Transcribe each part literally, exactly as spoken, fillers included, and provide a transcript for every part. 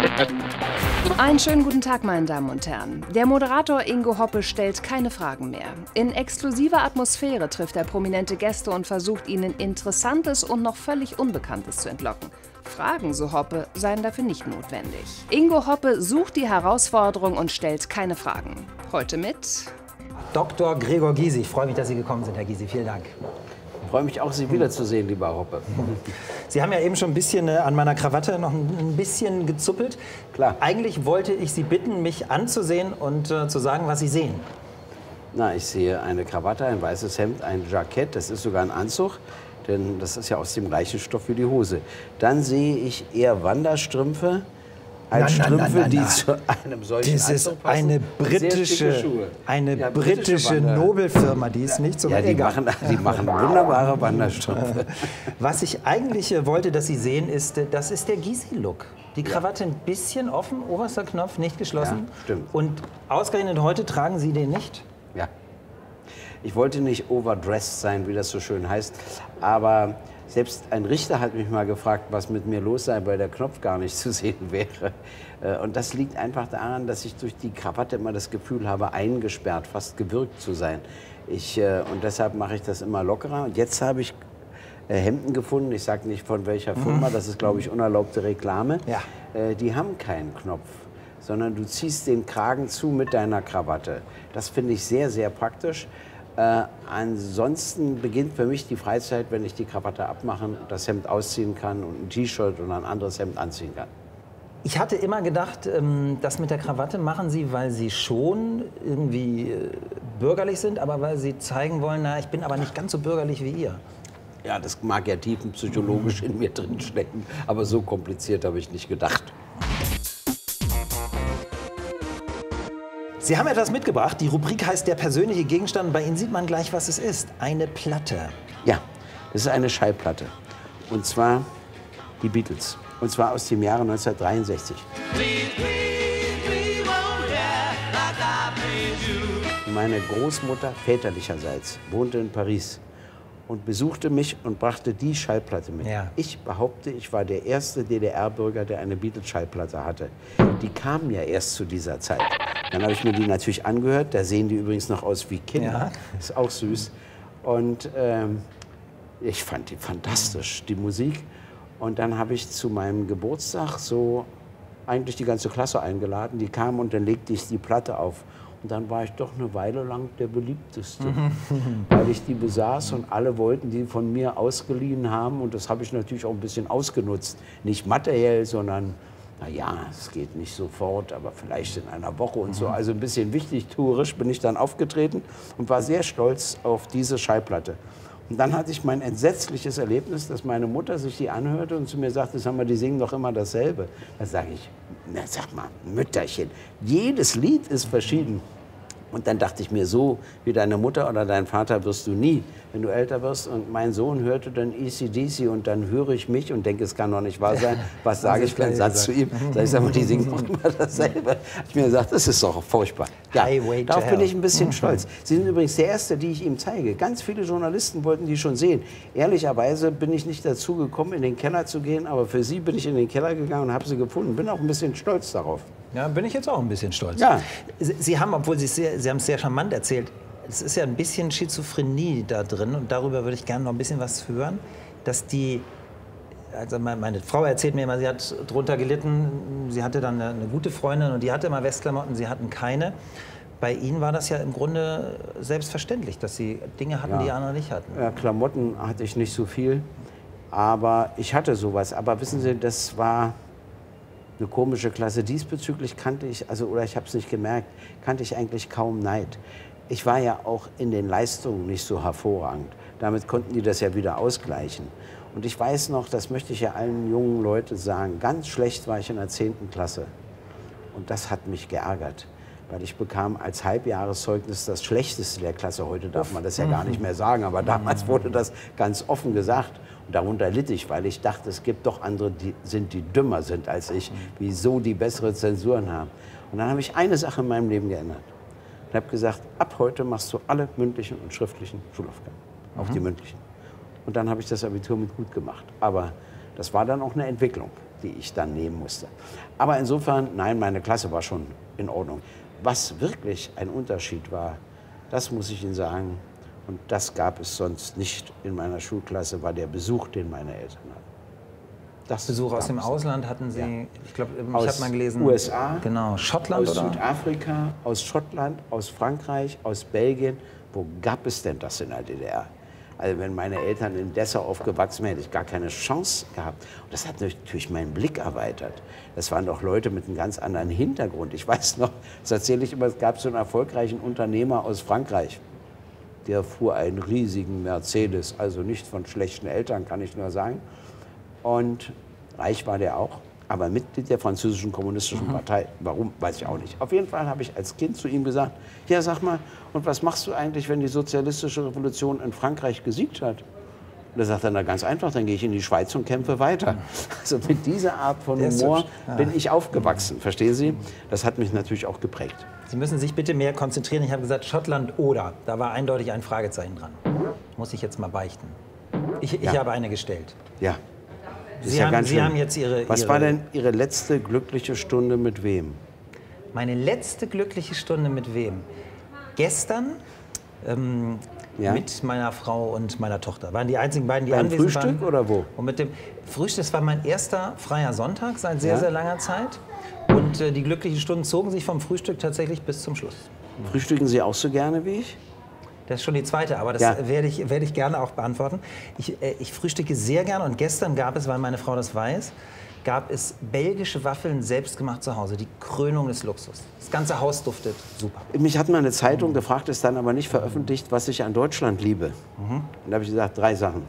Einen schönen guten Tag, meine Damen und Herren. Der Moderator Ingo Hoppe stellt keine Fragen mehr. In exklusiver Atmosphäre trifft er prominente Gäste und versucht ihnen Interessantes und noch völlig Unbekanntes zu entlocken. Fragen, so Hoppe, seien dafür nicht notwendig. Ingo Hoppe sucht die Herausforderung und stellt keine Fragen. Heute mit Doktor Gregor Gysi. Ich freue mich, dass Sie gekommen sind, Herr Gysi. Vielen Dank. Ich freue mich auch, Sie wiederzusehen, lieber Hoppe. Sie haben ja eben schon ein bisschen äh, an meiner Krawatte noch ein, ein bisschen gezuppelt. Klar. Eigentlich wollte ich Sie bitten, mich anzusehen und äh, zu sagen, was Sie sehen. Na, ich sehe eine Krawatte, ein weißes Hemd, ein Jackett, das ist sogar ein Anzug, denn das ist ja aus dem gleichen Stoff wie die Hose. Dann sehe ich eher Wanderstrümpfe als Na, na, Strümpfe, na, na, die na. zu einem solchen Das ist Anzug passen. eine Und sehr schicke britische, Schuhe. eine Ja, britische Wander- Nobelfirma, die ist nicht so Ja, die egal. machen, die machen wunderbare Wanderstrümpfe. Was ich eigentlich äh, wollte, dass Sie sehen, ist, äh, das ist der Gysi-Look. Die Krawatte ein bisschen offen, oberster Knopf nicht geschlossen. Ja, stimmt. Und ausgerechnet heute tragen Sie den nicht? Ja. Ich wollte nicht overdressed sein, wie das so schön heißt, aber selbst ein Richter hat mich mal gefragt, was mit mir los sei, weil der Knopf gar nicht zu sehen wäre. Und das liegt einfach daran, dass ich durch die Krawatte immer das Gefühl habe, eingesperrt, fast gewürgt zu sein. Ich, und deshalb mache ich das immer lockerer. Und jetzt habe ich Hemden gefunden, ich sage nicht von welcher Firma, das ist, glaube ich, unerlaubte Reklame. Ja. Die haben keinen Knopf, sondern du ziehst den Kragen zu mit deiner Krawatte. Das finde ich sehr, sehr praktisch. Äh, ansonsten beginnt für mich die Freizeit, wenn ich die Krawatte abmachen, das Hemd ausziehen kann und ein T-Shirt und ein anderes Hemd anziehen kann. Ich hatte immer gedacht, ähm, das mit der Krawatte machen Sie, weil Sie schon irgendwie äh, bürgerlich sind, aber weil Sie zeigen wollen, na, ich bin aber nicht ganz so bürgerlich wie ihr. Ja, das mag ja tiefenpsychologisch in mir drin stecken, aber so kompliziert habe ich nicht gedacht. Sie haben etwas mitgebracht. Die Rubrik heißt der persönliche Gegenstand. Bei Ihnen sieht man gleich, was es ist. Eine Platte. Ja, das ist eine Schallplatte. Und zwar die Beatles. Und zwar aus dem Jahre neunzehnhundertdreiundsechzig. Meine Großmutter väterlicherseits wohnte in Paris und besuchte mich und brachte die Schallplatte mit. Ja. Ich behaupte, ich war der erste D D R-Bürger, der eine Beatles-Schallplatte hatte. Die kamen ja erst zu dieser Zeit. Dann habe ich mir die natürlich angehört. Da sehen die übrigens noch aus wie Kinder. Ja. Ist auch süß. Und ähm, ich fand die fantastisch, die Musik. Und dann habe ich zu meinem Geburtstag so eigentlich die ganze Klasse eingeladen. Die kamen und dann legte ich die Platte auf. Und dann war ich doch eine Weile lang der beliebteste, weil ich die besaß und alle wollten die von mir ausgeliehen haben. Und das habe ich natürlich auch ein bisschen ausgenutzt. Nicht materiell, sondern, naja, es geht nicht sofort, aber vielleicht in einer Woche und so. Also ein bisschen wichtigtuerisch bin ich dann aufgetreten und war sehr stolz auf diese Schallplatte. Und dann hatte ich mein entsetzliches Erlebnis, dass meine Mutter sich die anhörte und zu mir sagte, sag mal, die singen doch immer dasselbe. Da sage ich, na sag mal, Mütterchen, jedes Lied ist verschieden. Und dann dachte ich mir, so wie deine Mutter oder dein Vater wirst du nie, wenn du älter wirst. Und mein Sohn hörte dann A C D C und dann höre ich mich und denke, es kann doch nicht wahr sein. Was sage ich für einen Satz zu ihm? Sag ich, sag mal, die singen doch immer dasselbe. Ich mir gesagt, das ist doch furchtbar. Ja, Highway to darauf bin Hell. ich ein bisschen stolz. Sie sind übrigens der Erste, die ich ihm zeige. Ganz viele Journalisten wollten die schon sehen. Ehrlicherweise bin ich nicht dazu gekommen, in den Keller zu gehen, aber für Sie bin ich in den Keller gegangen und habe sie gefunden. Bin auch ein bisschen stolz darauf. Ja, bin ich jetzt auch ein bisschen stolz. Ja. Sie, Sie haben, obwohl Sie es sehr, Sie haben es sehr charmant erzählt, es ist ja ein bisschen Schizophrenie da drin und darüber würde ich gerne noch ein bisschen was hören, dass die, also meine Frau erzählt mir immer, sie hat drunter gelitten, sie hatte dann eine, eine gute Freundin und die hatte immer Westklamotten, sie hatten keine. Bei Ihnen war das ja im Grunde selbstverständlich, dass Sie Dinge hatten, Ja. die andere nicht hatten. Ja, Klamotten hatte ich nicht so viel, aber ich hatte sowas. Aber wissen Sie, das war eine komische Klasse. Diesbezüglich kannte ich, also oder ich habe es nicht gemerkt, kannte ich eigentlich kaum Neid. Ich war ja auch in den Leistungen nicht so hervorragend. Damit konnten die das ja wieder ausgleichen. Und ich weiß noch, das möchte ich ja allen jungen Leuten sagen, ganz schlecht war ich in der zehnten Klasse. Und das hat mich geärgert, weil ich bekam als Halbjahreszeugnis das Schlechteste der Klasse. Heute darf man das ja gar nicht mehr sagen, aber damals wurde das ganz offen gesagt. Und darunter litt ich, weil ich dachte, es gibt doch andere, die sind, die dümmer sind als ich, wieso die bessere Zensuren haben. Und dann habe ich eine Sache in meinem Leben geändert. Ich habe gesagt, ab heute machst du alle mündlichen und schriftlichen Schulaufgaben, auch die mündlichen. Und dann habe ich das Abitur mit gut gemacht. Aber das war dann auch eine Entwicklung. die ich dann nehmen musste. Aber insofern, nein, meine Klasse war schon in Ordnung. Was wirklich ein Unterschied war, das muss ich Ihnen sagen, und das gab es sonst nicht in meiner Schulklasse, war der Besuch, den meine Eltern hatten. Das Besuch aus dem es. Ausland hatten Sie, ja. ich glaube, ich habe mal gelesen. U S A, genau, Schottland aus oder? Südafrika, aus Schottland, aus Frankreich, aus Belgien. Wo gab es denn das in der D D R? Also wenn meine Eltern in Dessau aufgewachsen wären, hätte ich gar keine Chance gehabt. Und das hat natürlich meinen Blick erweitert. Das waren doch Leute mit einem ganz anderen Hintergrund. Ich weiß noch, das erzähle ich immer, es gab so einen erfolgreichen Unternehmer aus Frankreich. Der fuhr einen riesigen Mercedes, also nicht von schlechten Eltern, kann ich nur sagen. Und reich war der auch, aber Mitglied der französischen kommunistischen Partei. Warum, weiß ich auch nicht. Auf jeden Fall habe ich als Kind zu ihm gesagt, ja, sag mal, und was machst du eigentlich, wenn die sozialistische Revolution in Frankreich gesiegt hat? Und er sagt dann, na, ganz einfach, dann gehe ich in die Schweiz und kämpfe weiter. Also mit dieser Art von Humor bin ich aufgewachsen, verstehen Sie? Das hat mich natürlich auch geprägt. Sie müssen sich bitte mehr konzentrieren. Ich habe gesagt, Schottland oder. Da war eindeutig ein Fragezeichen dran. Muss ich jetzt mal beichten. Ich, ich Ja. habe eine gestellt. Ja. Das ist Sie, ja haben, ganz Sie schön. haben jetzt Ihre... Was Ihre, war denn Ihre letzte glückliche Stunde mit wem? Meine letzte glückliche Stunde mit wem? Gestern ähm, Ja? mit meiner Frau und meiner Tochter. Waren die einzigen beiden, die Beim anwesend Frühstück waren. oder wo? Und mit dem Frühstück, das war mein erster freier Sonntag seit sehr, Ja? sehr langer Zeit. Und äh, die glücklichen Stunden zogen sich vom Frühstück tatsächlich bis zum Schluss. Frühstücken Sie auch so gerne wie ich? Das ist schon die zweite, aber das Ja. werde ich, werde ich gerne auch beantworten. Ich, äh, ich frühstücke sehr gerne und gestern gab es, weil meine Frau das weiß, gab es belgische Waffeln selbstgemacht zu Hause. Die Krönung des Luxus. Das ganze Haus duftet super. Mich hat mal eine Zeitung gefragt, ist dann aber nicht veröffentlicht, was ich an Deutschland liebe. Und da habe ich gesagt, drei Sachen.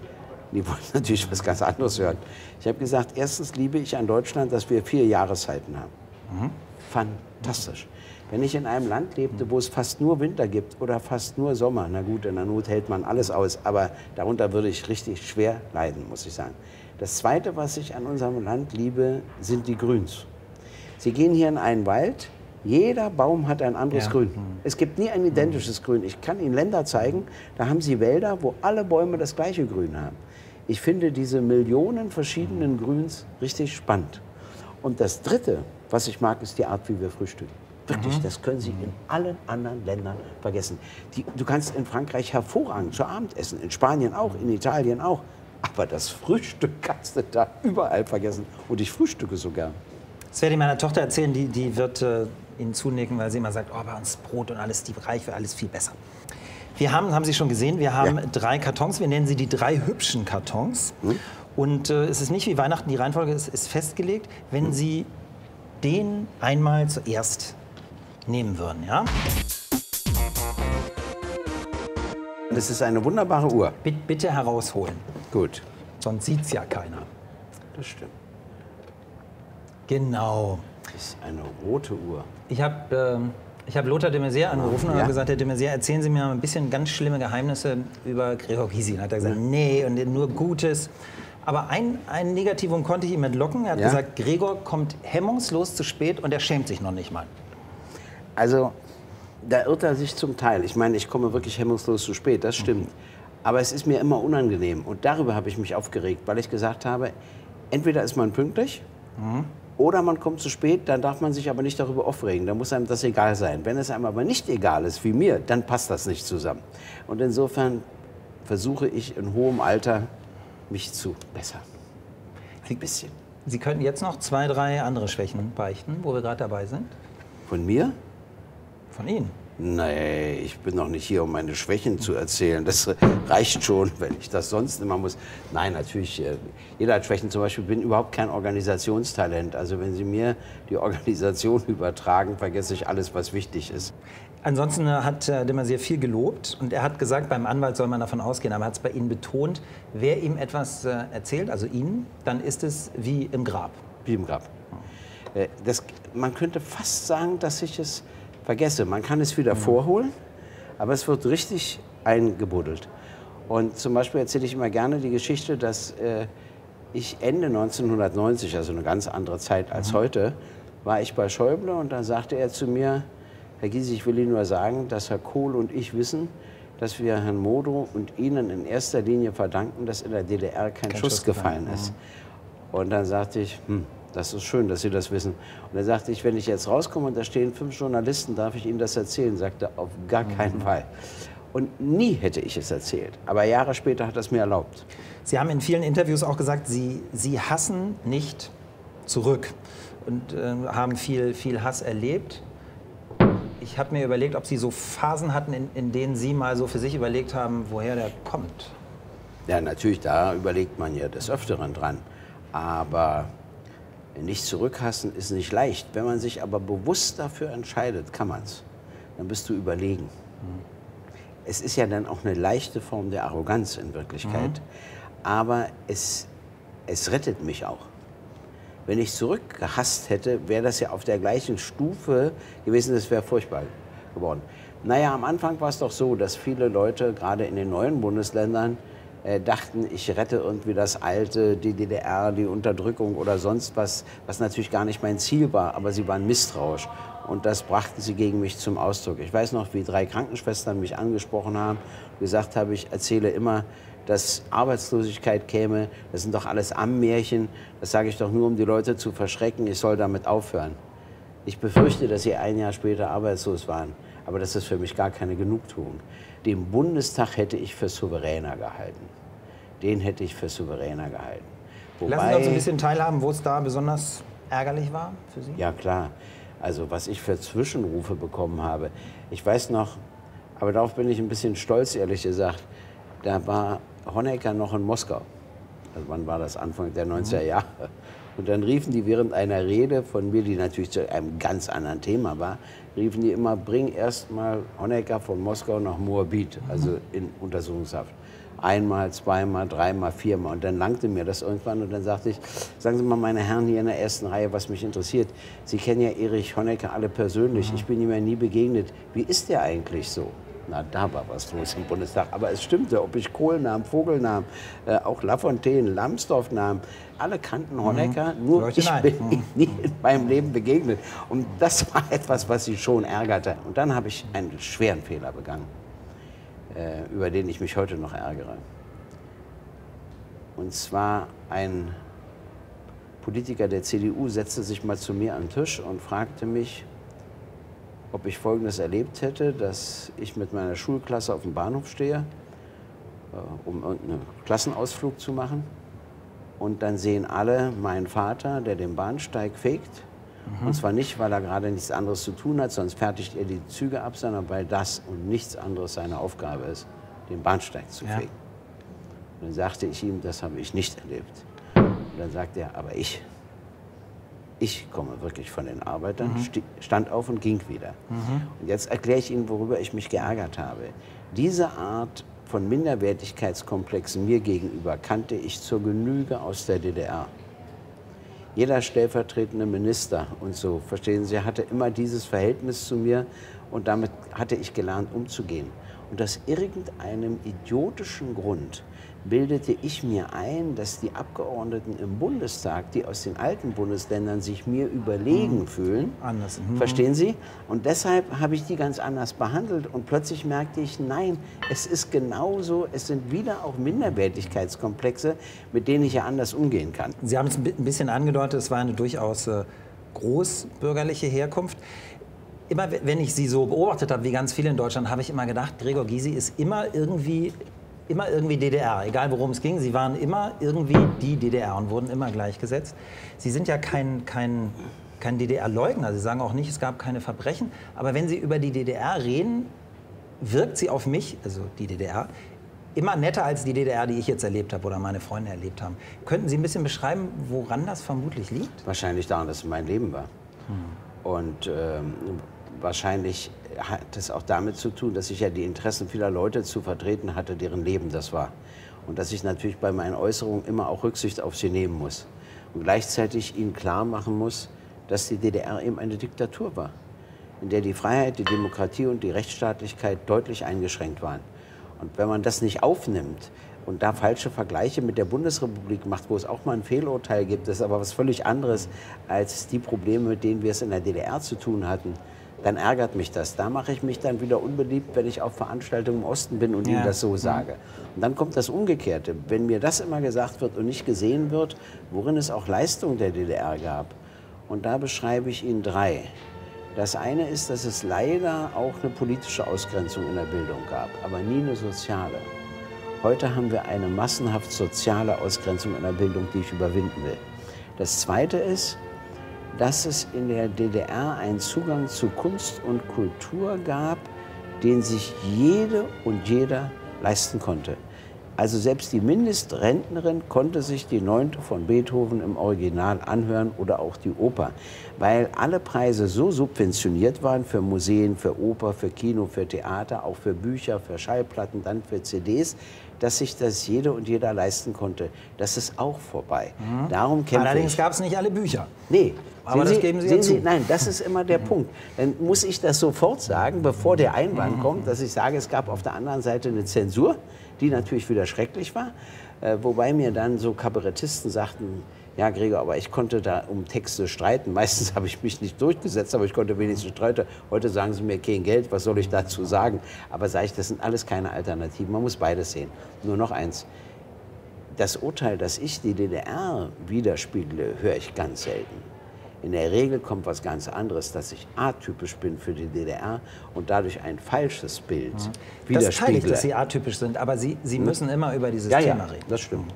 Die wollten natürlich was ganz anderes hören. Ich habe gesagt, erstens liebe ich an Deutschland, dass wir vier Jahreszeiten haben. Fantastisch. Wenn ich in einem Land lebte, wo es fast nur Winter gibt oder fast nur Sommer, na gut, in der Not hält man alles aus, aber darunter würde ich richtig schwer leiden, muss ich sagen. Das Zweite, was ich an unserem Land liebe, sind die Grüns. Sie gehen hier in einen Wald, jeder Baum hat ein anderes Ja. Grün. Es gibt nie ein identisches Grün. Ich kann Ihnen Länder zeigen, da haben Sie Wälder, wo alle Bäume das gleiche Grün haben. Ich finde diese Millionen verschiedenen Grüns richtig spannend. Und das Dritte, was ich mag, ist die Art, wie wir frühstücken. Wirklich, das können Sie in allen anderen Ländern vergessen. Die, du kannst in Frankreich hervorragend zu Abend essen, in Spanien auch, in Italien auch. Aber das Frühstück kannst du da überall vergessen. Und ich frühstücke so gern. Das werde ich meiner Tochter erzählen, die, die wird äh, Ihnen zunicken, weil sie immer sagt, oh, bei uns Brot und alles, die Reich wäre alles viel besser. Wir haben, haben Sie schon gesehen, wir haben Ja. drei Kartons, wir nennen sie die drei hübschen Kartons. Hm? Und äh, es ist nicht wie Weihnachten, die Reihenfolge ist, ist festgelegt. Wenn Hm. Sie den einmal zuerst nehmen würden, ja? Das ist eine wunderbare Uhr. Bitte, bitte herausholen, Gut, sonst sieht es ja keiner. das stimmt. Genau. Das ist eine rote Uhr. Ich habe ähm, ich hab Lothar de Maizière angerufen und Ja? habe gesagt, Herr de Maizière, erzählen Sie mir mal ein bisschen ganz schlimme Geheimnisse über Gregor Gysi. Und hat er gesagt, nee, und nur Gutes. Aber ein, ein Negativum konnte ich ihm entlocken. Er hat Ja? gesagt, Gregor kommt hemmungslos zu spät und er schämt sich noch nicht mal. Also, da irrt er sich zum Teil. Ich meine, ich komme wirklich hemmungslos zu spät, das stimmt. Aber es ist mir immer unangenehm. Und darüber habe ich mich aufgeregt, weil ich gesagt habe, entweder ist man pünktlich oder man kommt zu spät, dann darf man sich aber nicht darüber aufregen. Da muss einem das egal sein. Wenn es einem aber nicht egal ist, wie mir, dann passt das nicht zusammen. Und insofern versuche ich in hohem Alter, mich zu bessern. Ein bisschen. Sie könnten jetzt noch zwei, drei andere Schwächen beichten, wo wir gerade dabei sind. Von mir? Von Ihnen. Nee, ich bin noch nicht hier, um meine Schwächen zu erzählen. Das reicht schon, wenn ich das sonst immer muss. Nein, natürlich, äh, jeder hat Schwächen. Zum Beispiel bin ich überhaupt kein Organisationstalent. Also wenn Sie mir die Organisation übertragen, vergesse ich alles, was wichtig ist. Ansonsten äh, hat äh, de Maizière viel gelobt und er hat gesagt, beim Anwalt soll man davon ausgehen, aber er hat es bei Ihnen betont, wer ihm etwas äh, erzählt, also Ihnen, dann ist es wie im Grab. Wie im Grab. Äh, Das, man könnte fast sagen, dass ich es vergesse. Man kann es wieder vorholen, aber es wird richtig eingebuddelt. Und zum Beispiel erzähle ich immer gerne die Geschichte, dass äh, ich Ende neunzehnhundertneunzig, also eine ganz andere Zeit als heute, war ich bei Schäuble und da sagte er zu mir, Herr Gysi, ich will Ihnen nur sagen, dass Herr Kohl und ich wissen, dass wir Herrn Modow und Ihnen in erster Linie verdanken, dass in der D D R kein, Kein Schuss, Schuss gefallen gefallen, ist. Und dann sagte ich, hm, das ist schön, dass Sie das wissen. Und dann sagte ich, wenn ich jetzt rauskomme und da stehen fünf Journalisten, darf ich Ihnen das erzählen? Sagte, auf gar keinen Fall. Und nie hätte ich es erzählt. Aber Jahre später hat er es mir erlaubt. Sie haben in vielen Interviews auch gesagt, Sie, Sie hassen nicht zurück und äh, haben viel, viel Hass erlebt. Ich habe mir überlegt, ob Sie so Phasen hatten, in, in denen Sie mal so für sich überlegt haben, woher der kommt. Ja, natürlich, da überlegt man ja des Öfteren dran. Aber nicht zurückhassen ist nicht leicht. Wenn man sich aber bewusst dafür entscheidet, kann man es. Dann bist du überlegen. Mhm. Es ist ja dann auch eine leichte Form der Arroganz in Wirklichkeit. Mhm. Aber es, es rettet mich auch. Wenn ich zurückgehasst hätte, wäre das ja auf der gleichen Stufe gewesen, das wäre furchtbar geworden. Naja, am Anfang war es doch so, dass viele Leute, gerade in den neuen Bundesländern, äh, dachten, ich rette irgendwie das Alte, die D D R, die Unterdrückung oder sonst was, was natürlich gar nicht mein Ziel war, aber sie waren misstrauisch. Und das brachten sie gegen mich zum Ausdruck. Ich weiß noch, wie drei Krankenschwestern mich angesprochen haben, gesagt habe, ich erzähle immer, dass Arbeitslosigkeit käme, das sind doch alles Ammenmärchen, das sage ich doch nur, um die Leute zu verschrecken, ich soll damit aufhören. Ich befürchte, dass sie ein Jahr später arbeitslos waren, aber das ist für mich gar keine Genugtuung. Den Bundestag hätte ich für souveräner gehalten. Den hätte ich für souveräner gehalten. Wobei, lassen Sie uns ein bisschen teilhaben, wo es da besonders ärgerlich war für Sie? Ja, klar. Also was ich für Zwischenrufe bekommen habe. Ich weiß noch, aber darauf bin ich ein bisschen stolz, ehrlich gesagt, da war Honecker noch in Moskau. Also wann war das? Anfang der neunziger Jahre. Und dann riefen die während einer Rede von mir, die natürlich zu einem ganz anderen Thema war, riefen die immer, bring erst mal Honecker von Moskau nach Moabit, also in Untersuchungshaft. Einmal, zweimal, dreimal, viermal. Und dann langte mir das irgendwann. Und dann sagte ich, sagen Sie mal, meine Herren hier in der ersten Reihe, was mich interessiert. Sie kennen ja Erich Honecker alle persönlich. Ich bin ihm ja nie begegnet. Wie ist der eigentlich so? Na, da war was los im Bundestag. Aber es stimmte, ob ich Kohl nahm, Vogel nahm, äh, auch Lafontaine, Lambsdorff nahm. Alle kannten Honecker, mhm. nur ich bin ihm nie in meinem Leben begegnet. Und das war etwas, was sie schon ärgerte. Und dann habe ich einen schweren Fehler begangen, äh, über den ich mich heute noch ärgere. Und zwar ein Politiker der C D U setzte sich mal zu mir an den Tisch und fragte mich, ob ich Folgendes erlebt hätte, dass ich mit meiner Schulklasse auf dem Bahnhof stehe, um einen Klassenausflug zu machen. Und dann sehen alle meinen Vater, der den Bahnsteig fegt. Mhm. Und zwar nicht, weil er gerade nichts anderes zu tun hat, sonst fertigt er die Züge ab, sondern weil das und nichts anderes seine Aufgabe ist, den Bahnsteig zu ja. fegen. Und dann sagte ich ihm, das habe ich nicht erlebt. Und dann sagte er, aber ich. Ich komme wirklich von den Arbeitern, mhm. stand auf und ging wieder. Mhm. Und jetzt erkläre ich Ihnen, worüber ich mich geärgert habe. Diese Art von Minderwertigkeitskomplexen mir gegenüber kannte ich zur Genüge aus der D D R. Jeder stellvertretende Minister und so, verstehen Sie, hatte immer dieses Verhältnis zu mir und damit hatte ich gelernt, umzugehen. Und aus irgendeinem idiotischen Grund bildete ich mir ein, dass die Abgeordneten im Bundestag, die aus den alten Bundesländern sich mir überlegen mhm. fühlen, anders. Mhm. Verstehen Sie? Und deshalb habe ich die ganz anders behandelt und plötzlich merkte ich, nein, es ist genauso, es sind wieder auch Minderwertigkeitskomplexe, mit denen ich ja anders umgehen kann. Sie haben es ein bisschen angedeutet, es war eine durchaus äh, großbürgerliche Herkunft. Immer wenn ich Sie so beobachtet habe, wie ganz viele in Deutschland, habe ich immer gedacht, Gregor Gysi ist immer irgendwie Immer irgendwie D D R, egal worum es ging. Sie waren immer irgendwie die D D R und wurden immer gleichgesetzt. Sie sind ja kein, kein, kein D D R-Leugner. Sie sagen auch nicht, es gab keine Verbrechen. Aber wenn Sie über die D D R reden, wirkt sie auf mich, also die D D R, immer netter als die D D R, die ich jetzt erlebt habe oder meine Freunde erlebt haben. Könnten Sie ein bisschen beschreiben, woran das vermutlich liegt? Wahrscheinlich daran, dass es mein Leben war. Hm. Und ähm, wahrscheinlich hat es auch damit zu tun, dass ich ja die Interessen vieler Leute zu vertreten hatte, deren Leben das war. Und dass ich natürlich bei meinen Äußerungen immer auch Rücksicht auf sie nehmen muss. Und gleichzeitig ihnen klar machen muss, dass die D D R eben eine Diktatur war, in der die Freiheit, die Demokratie und die Rechtsstaatlichkeit deutlich eingeschränkt waren. Und wenn man das nicht aufnimmt und da falsche Vergleiche mit der Bundesrepublik macht, wo es auch mal ein Fehlurteil gibt, das ist aber was völlig anderes als die Probleme, mit denen wir es in der D D R zu tun hatten, dann ärgert mich das. Da mache ich mich dann wieder unbeliebt, wenn ich auf Veranstaltungen im Osten bin und ja. Ihnen das so sage. Und dann kommt das Umgekehrte. Wenn mir das immer gesagt wird und nicht gesehen wird, worin es auch Leistung der D D R gab. Und da beschreibe ich Ihnen drei. Das eine ist, dass es leider auch eine politische Ausgrenzung in der Bildung gab, aber nie eine soziale. Heute haben wir eine massenhaft soziale Ausgrenzung in der Bildung, die ich überwinden will. Das zweite ist, dass es in der D D R einen Zugang zu Kunst und Kultur gab, den sich jede und jeder leisten konnte. Also selbst die Mindestrentnerin konnte sich die Neunte von Beethoven im Original anhören oder auch die Oper, weil alle Preise so subventioniert waren für Museen, für Oper, für Kino, für Theater, auch für Bücher, für Schallplatten, dann für C Ds, dass sich das jede und jeder leisten konnte. Das ist auch vorbei. Mhm. Darum kämpfe Allerdings ich. gab es nicht alle Bücher. Nee. Aber Sie, das geben Sie sehen ja zu. Sie, nein, das ist immer der Punkt. Dann muss ich das sofort sagen, bevor der Einwand kommt, dass ich sage, es gab auf der anderen Seite eine Zensur, die natürlich wieder schrecklich war. Äh, wobei mir dann so Kabarettisten sagten, ja Gregor, aber ich konnte da um Texte streiten. Meistens habe ich mich nicht durchgesetzt, aber ich konnte wenigstens streiten. Heute sagen sie mir kein Geld, was soll ich dazu sagen? Aber sage ich, das sind alles keine Alternativen. Man muss beides sehen. Nur noch eins. Das Urteil, dass ich die D D R widerspiegle, höre ich ganz selten. In der Regel kommt was ganz anderes, dass ich atypisch bin für die D D R und dadurch ein falsches Bild mhm. widerspiegle. Das teile ich, dass Sie atypisch sind, aber Sie, Sie müssen mhm. immer über dieses ja, Thema ja, reden. Das stimmt.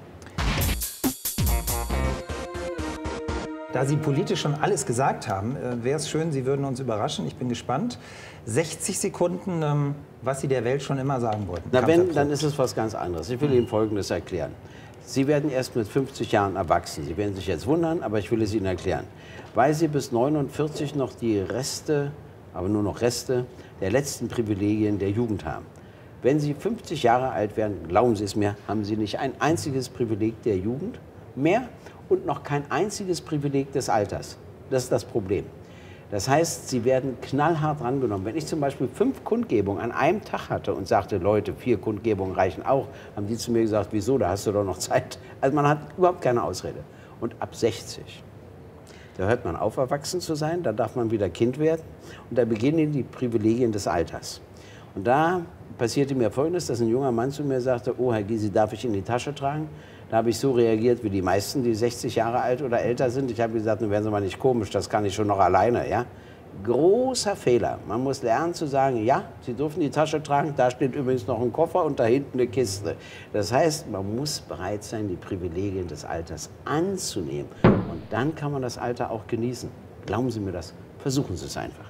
Da Sie politisch schon alles gesagt haben, wäre es schön, Sie würden uns überraschen. Ich bin gespannt. sechzig Sekunden, ähm, was Sie der Welt schon immer sagen wollten. Na, wenn, dann ist es was ganz anderes. Ich will Ihnen Folgendes erklären. Sie werden erst mit fünfzig Jahren erwachsen. Sie werden sich jetzt wundern, aber ich will es Ihnen erklären. Weil Sie bis neunundvierzig noch die Reste, aber nur noch Reste, der letzten Privilegien der Jugend haben. Wenn Sie fünfzig Jahre alt werden, glauben Sie es mir, haben Sie nicht ein einziges Privileg der Jugend mehr und noch kein einziges Privileg des Alters. Das ist das Problem. Das heißt, Sie werden knallhart rangenommen. Wenn ich zum Beispiel fünf Kundgebungen an einem Tag hatte und sagte, Leute, vier Kundgebungen reichen auch, haben die zu mir gesagt, wieso, da hast du doch noch Zeit. Also man hat überhaupt keine Ausrede. Und ab sechzig, da hört man auf, erwachsen zu sein, da darf man wieder Kind werden und da beginnen die Privilegien des Alters. Und da passierte mir Folgendes, dass ein junger Mann zu mir sagte, oh Herr Gysi, darf ich in die Tasche tragen? Da habe ich so reagiert wie die meisten, die sechzig Jahre alt oder älter sind. Ich habe gesagt, nun werden Sie mal nicht komisch, das kann ich schon noch alleine. Ja? Großer Fehler. Man muss lernen zu sagen, ja, Sie dürfen die Tasche tragen, da steht übrigens noch ein Koffer und da hinten eine Kiste. Das heißt, man muss bereit sein, die Privilegien des Alters anzunehmen. Und dann kann man das Alter auch genießen. Glauben Sie mir das, versuchen Sie es einfach.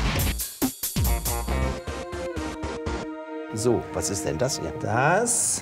So, was ist denn das hier? Das...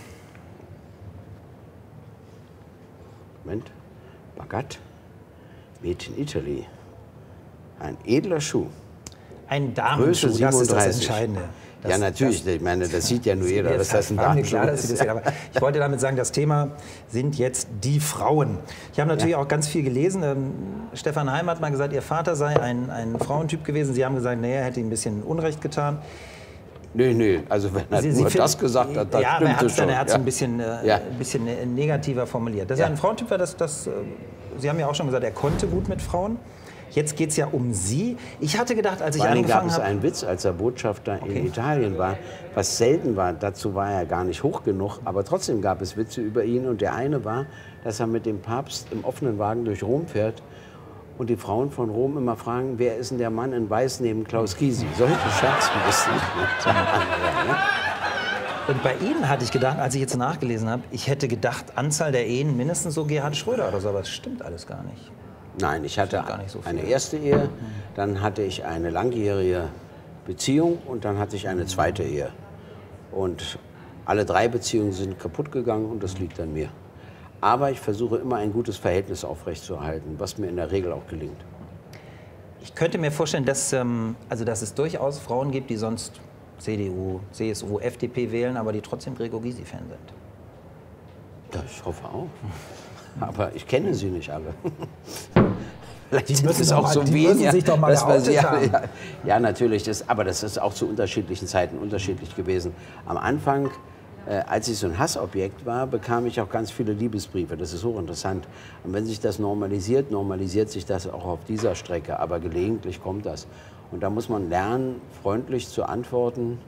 Moment. Bagat, Made in Italy. Ein edler Schuh. Ein Damenschuh, das ist das Entscheidende. Das, ja, natürlich. Das, ich meine, das sieht ja nur jeder, dass das ein Damenschuh ist. Aber ich wollte damit sagen, das Thema sind jetzt die Frauen. Ich habe natürlich ja. auch ganz viel gelesen. Ähm, Stefan Heim hat mal gesagt, ihr Vater sei ein, ein Frauentyp gewesen. Sie haben gesagt, nee, er hätte ihm ein bisschen Unrecht getan. Nee, nee, also wenn er Sie, nur Sie das gesagt hat, das ja, stimmt aber er schon. Er hat es ja. ein bisschen, äh, ja. ein bisschen negativer formuliert. Dass ja. er ein Frauentyp war, das, das, äh, Sie haben ja auch schon gesagt, er konnte gut mit Frauen. Jetzt geht es ja um Sie. Ich hatte gedacht, als ich Vor allem angefangen gab es habe... einen Witz, als er Botschafter okay. in Italien war, was selten war. Dazu war er gar nicht hoch genug, aber trotzdem gab es Witze über ihn. Und der eine war, dass er mit dem Papst im offenen Wagen durch Rom fährt und die Frauen von Rom immer fragen, wer ist denn der Mann in Weiß neben Klaus Gysi? Solche Scherze müssen nicht andere, Und bei Ihnen hatte ich gedacht, als ich jetzt nachgelesen habe, ich hätte gedacht, Anzahl der Ehen mindestens so Gerhard Schröder oder so, aber das stimmt alles gar nicht. Nein, ich hatte gar nicht so viel. eine erste Ehe, dann hatte ich eine langjährige Beziehung und dann hatte ich eine zweite Ehe. Und alle drei Beziehungen sind kaputt gegangen und das liegt an mir. Aber ich versuche immer ein gutes Verhältnis aufrechtzuerhalten, was mir in der Regel auch gelingt. Ich könnte mir vorstellen, dass, ähm, also dass es durchaus Frauen gibt, die sonst C D U, C S U, F D P wählen, aber die trotzdem Gregor Gysi-Fan sind. Ja, ich hoffe auch. Aber ich kenne sie nicht alle. Die müssen, es auch mal, so die wenig, müssen sich doch mal geoutet ja, haben. Ja, ja, natürlich. Das, aber das ist auch zu unterschiedlichen Zeiten unterschiedlich gewesen. Am Anfang, äh, als ich so ein Hassobjekt war, bekam ich auch ganz viele Liebesbriefe. Das ist hochinteressant. Und wenn sich das normalisiert, normalisiert sich das auch auf dieser Strecke. Aber gelegentlich kommt das. Und da muss man lernen, freundlich zu antworten,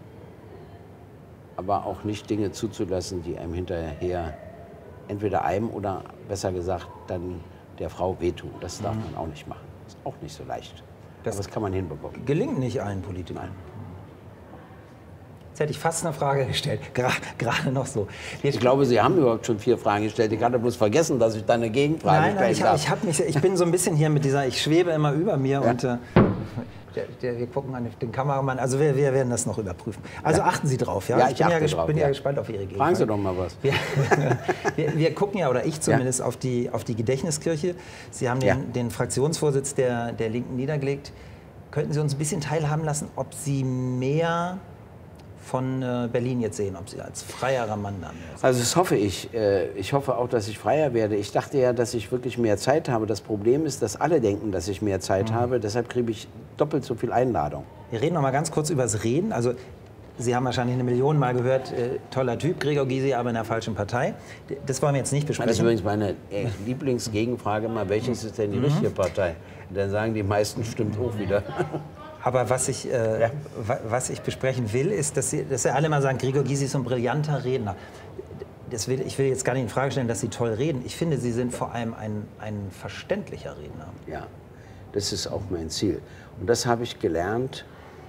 aber auch nicht Dinge zuzulassen, die einem hinterher entweder einem oder besser gesagt dann der Frau wehtun. Das darf man auch nicht machen. Das ist auch nicht so leicht. Das, aber das kann man hinbekommen. Gelingt nicht allen Politikern. Jetzt hätte ich fast eine Frage gestellt, Gra gerade noch so. Jetzt ich glaube, Sie haben überhaupt schon vier Fragen gestellt. Ich hatte bloß vergessen, dass ich da eine Gegenfrage nein, nein, stellen ich, ich, hab mich, ich bin so ein bisschen hier mit dieser, ich schwebe immer über mir ja. und äh, der, der, wir gucken an den Kameramann, also wir, wir werden das noch überprüfen. Also ja. achten Sie drauf, ja? Ja, ich, ich bin, achte ja, drauf, bin ja. ja gespannt auf Ihre Gegenfrage. Fragen Sie doch mal was. Wir, wir, wir gucken ja, oder ich zumindest, ja. auf, die, auf die Gedächtniskirche. Sie haben den, ja. den Fraktionsvorsitz der, der Linken niedergelegt. Könnten Sie uns ein bisschen teilhaben lassen, ob Sie mehr von äh, Berlin jetzt sehen, ob Sie als freierer Mann dann? Also das hoffe ich. Äh, ich hoffe auch, dass ich freier werde. Ich dachte ja, dass ich wirklich mehr Zeit habe. Das Problem ist, dass alle denken, dass ich mehr Zeit mhm. habe. Deshalb kriege ich doppelt so viel Einladung. Wir reden noch mal ganz kurz über das Reden. Also Sie haben wahrscheinlich eine Million Mal gehört, äh, toller Typ, Gregor Gysi, aber in der falschen Partei. Das wollen wir jetzt nicht besprechen. Das ist übrigens meine äh, Lieblingsgegenfrage mal, welches ist denn die mhm. richtige Partei? Und dann sagen die meisten, stimmt auch wieder. Aber was ich, äh, ja. was ich besprechen will, ist, dass Sie, dass Sie alle mal sagen, Gregor Gysi ist so ein brillanter Redner. Das will, ich will jetzt gar nicht in Frage stellen, dass Sie toll reden. Ich finde, Sie sind vor allem ein, ein verständlicher Redner. Ja, das ist auch mein Ziel. Und das habe ich gelernt,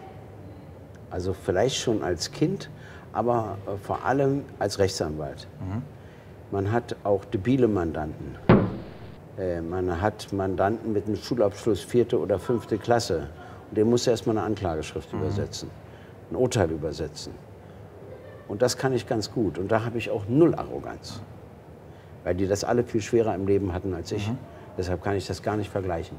also vielleicht schon als Kind, aber vor allem als Rechtsanwalt. Mhm. Man hat auch debile Mandanten. Äh, man hat Mandanten mit einem Schulabschluss vierte oder fünfte Klasse. Und dem muss erstmal eine Anklageschrift mhm. übersetzen, ein Urteil übersetzen. Und das kann ich ganz gut. Und da habe ich auch null Arroganz. Weil die das alle viel schwerer im Leben hatten als ich. Mhm. Deshalb kann ich das gar nicht vergleichen.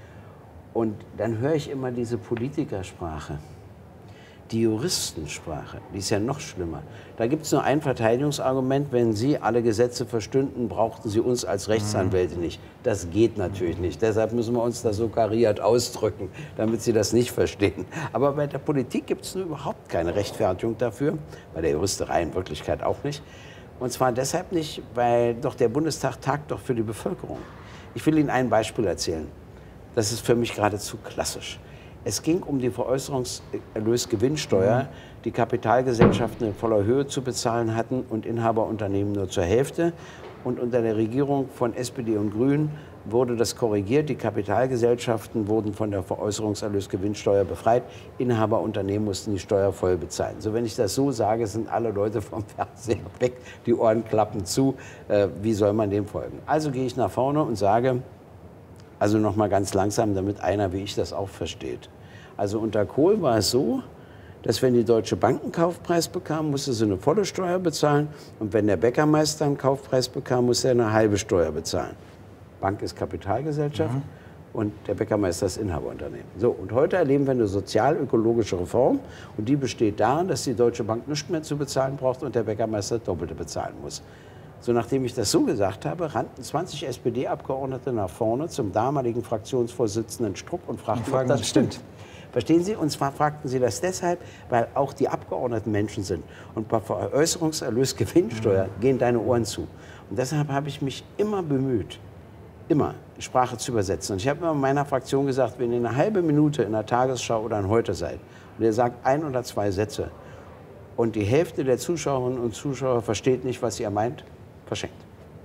Und dann höre ich immer diese Politikersprache. Die Juristensprache, die ist ja noch schlimmer. Da gibt es nur ein Verteidigungsargument: Wenn Sie alle Gesetze verstünden, brauchten Sie uns als Rechtsanwälte nicht. Das geht natürlich nicht. Deshalb müssen wir uns das so kariert ausdrücken, damit Sie das nicht verstehen. Aber bei der Politik gibt es nur überhaupt keine Rechtfertigung dafür, bei der Juristerei in Wirklichkeit auch nicht. Und zwar deshalb nicht, weil doch der Bundestag tagt doch für die Bevölkerung. Ich will Ihnen ein Beispiel erzählen. Das ist für mich geradezu klassisch. Es ging um die Veräußerungserlösgewinnsteuer, die Kapitalgesellschaften in voller Höhe zu bezahlen hatten und Inhaberunternehmen nur zur Hälfte. Und unter der Regierung von S P D und Grünen wurde das korrigiert. Die Kapitalgesellschaften wurden von der Veräußerungserlösgewinnsteuer befreit. Inhaberunternehmen mussten die Steuer voll bezahlen. So, wenn ich das so sage, sind alle Leute vom Fernseher weg, die Ohren klappen zu. Äh, wie soll man dem folgen? Also gehe ich nach vorne und sage, also noch mal ganz langsam, damit einer wie ich das auch versteht. Also unter Kohl war es so, dass wenn die Deutsche Bank einen Kaufpreis bekam, musste sie eine volle Steuer bezahlen. Und wenn der Bäckermeister einen Kaufpreis bekam, musste er eine halbe Steuer bezahlen. Bank ist Kapitalgesellschaft mhm. und der Bäckermeister ist Inhaberunternehmen. So, und heute erleben wir eine sozial-ökologische Reform. Und die besteht darin, dass die Deutsche Bank nichts mehr zu bezahlen braucht und der Bäckermeister das Doppelte bezahlen muss. So, nachdem ich das so gesagt habe, rannten zwanzig S P D-Abgeordnete nach vorne zum damaligen Fraktionsvorsitzenden Struck und fragten, ob das stimmt. Verstehen Sie? Und zwar fragten sie das deshalb, weil auch die Abgeordneten Menschen sind. Und bei Veräußerungserlösgewinnsteuer mhm. gehen deine Ohren zu. Und deshalb habe ich mich immer bemüht, immer Sprache zu übersetzen. Und ich habe immer meiner Fraktion gesagt, wenn ihr eine halbe Minute in der Tagesschau oder in Heute seid und ihr sagt ein oder zwei Sätze und die Hälfte der Zuschauerinnen und Zuschauer versteht nicht, was ihr meint, verschenkt.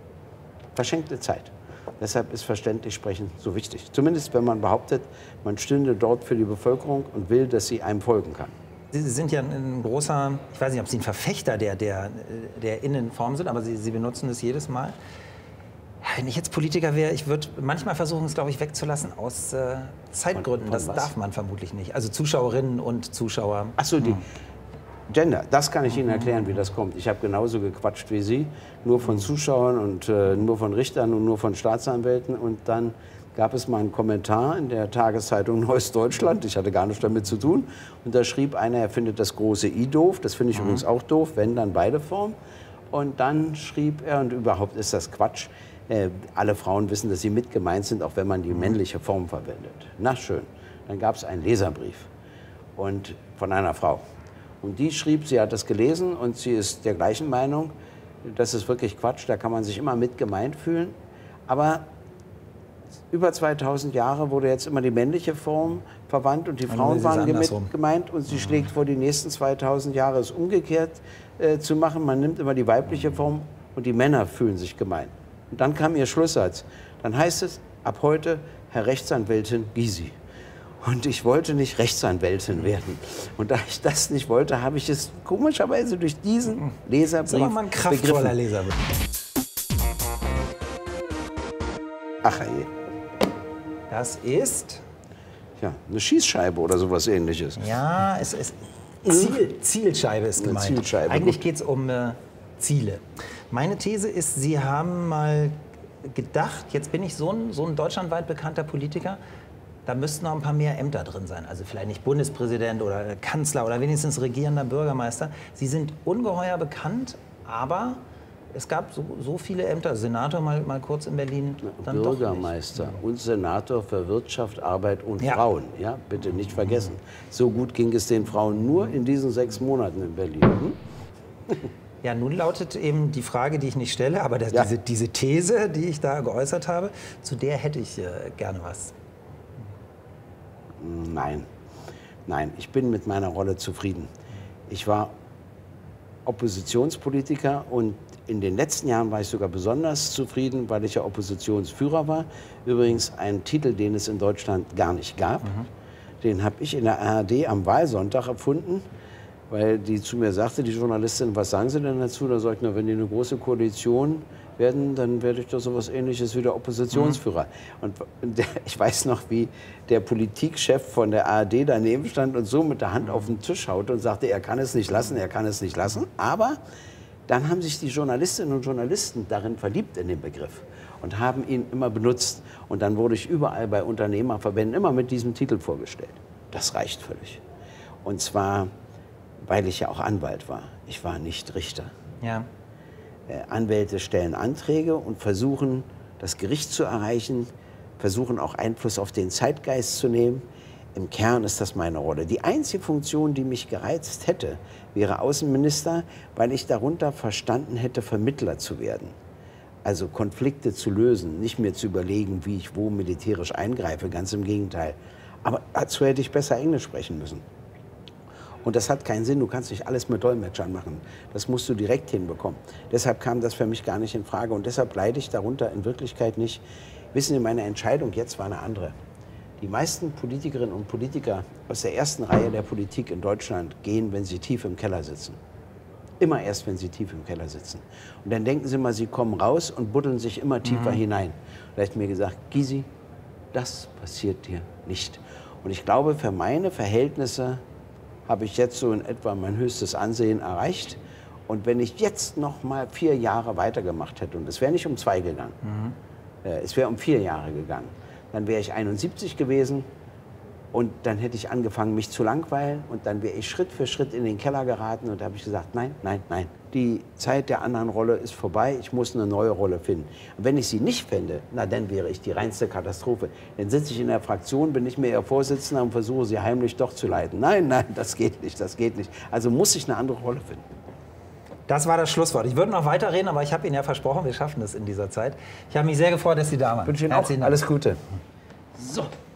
Verschenkte Zeit. Deshalb ist verständlich sprechen so wichtig. Zumindest wenn man behauptet, man stünde dort für die Bevölkerung und will, dass sie einem folgen kann. Sie sind ja ein großer, ich weiß nicht, ob Sie ein Verfechter der, der, der Innenform sind, aber Sie, Sie benutzen es jedes Mal. Wenn ich jetzt Politiker wäre, ich würde manchmal versuchen, es, glaube ich, wegzulassen aus äh, Zeitgründen. Von, von das was? Darf man vermutlich nicht. Also Zuschauerinnen und Zuschauer. Ach so, die... Hm. Gender, das kann ich Ihnen erklären, wie das kommt. Ich habe genauso gequatscht wie Sie, nur von Zuschauern und äh, nur von Richtern und nur von Staatsanwälten. Und dann gab es mal einen Kommentar in der Tageszeitung Neues Deutschland, ich hatte gar nichts damit zu tun. Und da schrieb einer, er findet das große I doof, das finde ich mhm. übrigens auch doof, wenn dann beide Formen. Und dann schrieb er, und überhaupt ist das Quatsch, äh, alle Frauen wissen, dass sie mit gemeint sind, auch wenn man die männliche Form verwendet. Na schön, dann gab es einen Leserbrief und von einer Frau. Und die schrieb, sie hat das gelesen und sie ist der gleichen Meinung, das ist wirklich Quatsch, da kann man sich immer mit gemeint fühlen. Aber über zweitausend Jahre wurde jetzt immer die männliche Form verwandt und die Und Frauen nun ist es waren mit andersrum. gemeint. Und sie schlägt vor, die nächsten zweitausend Jahre es umgekehrt äh, zu machen. Man nimmt immer die weibliche Form und die Männer fühlen sich gemeint. Und dann kam ihr Schlusssatz. Dann heißt es, ab heute Herr Rechtsanwältin Gysi. Und ich wollte nicht Rechtsanwältin werden. Und da ich das nicht wollte, habe ich es komischerweise durch diesen Leserbrief Das ist aber mal ein kraftvoller begriffen. Leserbrief. Ach je. Das ist, Ja, eine Schießscheibe oder sowas Ähnliches. ja, es ist Ziel, Zielscheibe ist Eine gemeint. Zielscheibe, Eigentlich gut. geht es um äh, Ziele. Meine These ist, Sie haben mal gedacht, jetzt bin ich so ein, so ein deutschlandweit bekannter Politiker, da müssten noch ein paar mehr Ämter drin sein. Also vielleicht nicht Bundespräsident oder Kanzler oder wenigstens regierender Bürgermeister. Sie sind ungeheuer bekannt, aber es gab so, so viele Ämter. Senator mal, mal kurz in Berlin. Dann doch nicht. Bürgermeister und Senator für Wirtschaft, Arbeit und Ja. Frauen. Ja, bitte nicht vergessen. So gut ging es den Frauen nur in diesen sechs Monaten in Berlin. Hm? Ja, nun lautet eben die Frage, die ich nicht stelle, aber das, Ja. diese, diese These, die ich da geäußert habe, zu der hätte ich äh, gerne was. Nein, nein, ich bin mit meiner Rolle zufrieden. Ich war Oppositionspolitiker und in den letzten Jahren war ich sogar besonders zufrieden, weil ich ja Oppositionsführer war. Übrigens ein Titel, den es in Deutschland gar nicht gab. Mhm. Den habe ich in der A R D am Wahlsonntag erfunden, weil die zu mir sagte, die Journalistin, was sagen Sie denn dazu? Da sagte ich, na, wenn die eine große Koalition werden, dann werde ich doch so etwas Ähnliches wie der Oppositionsführer. Mhm. Und der, ich weiß noch, wie der Politikchef von der A R D daneben stand und so mit der Hand auf den Tisch haute und sagte, er kann es nicht lassen, er kann es nicht lassen. Aber dann haben sich die Journalistinnen und Journalisten darin verliebt in den Begriff und haben ihn immer benutzt. Und dann wurde ich überall bei Unternehmerverbänden immer mit diesem Titel vorgestellt. Das reicht völlig. Und zwar, weil ich ja auch Anwalt war. Ich war nicht Richter. Ja. Anwälte stellen Anträge und versuchen, das Gericht zu erreichen, versuchen auch Einfluss auf den Zeitgeist zu nehmen. Im Kern ist das meine Rolle. Die einzige Funktion, die mich gereizt hätte, wäre Außenminister, weil ich darunter verstanden hätte, Vermittler zu werden. Also Konflikte zu lösen, nicht mehr zu überlegen, wie ich wo militärisch eingreife, ganz im Gegenteil. Aber dazu hätte ich besser Englisch sprechen müssen. Und das hat keinen Sinn, du kannst nicht alles mit Dolmetschern machen. Das musst du direkt hinbekommen. Deshalb kam das für mich gar nicht in Frage und deshalb leide ich darunter in Wirklichkeit nicht. Wissen Sie, meine Entscheidung jetzt war eine andere. Die meisten Politikerinnen und Politiker aus der ersten Reihe der Politik in Deutschland gehen, wenn sie tief im Keller sitzen. Immer erst, wenn sie tief im Keller sitzen. Und dann denken sie mal, sie kommen raus und buddeln sich immer tiefer mhm. hinein. Da habe ich mir gesagt, Gysi, das passiert dir nicht. Und ich glaube, für meine Verhältnisse habe ich jetzt so in etwa mein höchstes Ansehen erreicht. Und wenn ich jetzt noch mal vier Jahre weitergemacht hätte, und es wäre nicht um zwei gegangen, mhm. äh, es wäre um vier Jahre gegangen, dann wäre ich einundsiebzig gewesen und dann hätte ich angefangen, mich zu langweilen und dann wäre ich Schritt für Schritt in den Keller geraten und da habe ich gesagt, nein, nein, nein, die Zeit der anderen Rolle ist vorbei, ich muss eine neue Rolle finden. Und wenn ich sie nicht fände, na dann wäre ich die reinste Katastrophe. Dann sitze ich in der Fraktion, bin nicht mehr ihr Vorsitzender und versuche sie heimlich doch zu leiten. Nein, nein, das geht nicht, das geht nicht. Also muss ich eine andere Rolle finden. Das war das Schlusswort. Ich würde noch weiterreden, aber ich habe Ihnen ja versprochen, wir schaffen das in dieser Zeit. Ich habe mich sehr gefreut, dass Sie da waren. Ich wünsche Ihnen auch alles Gute. So.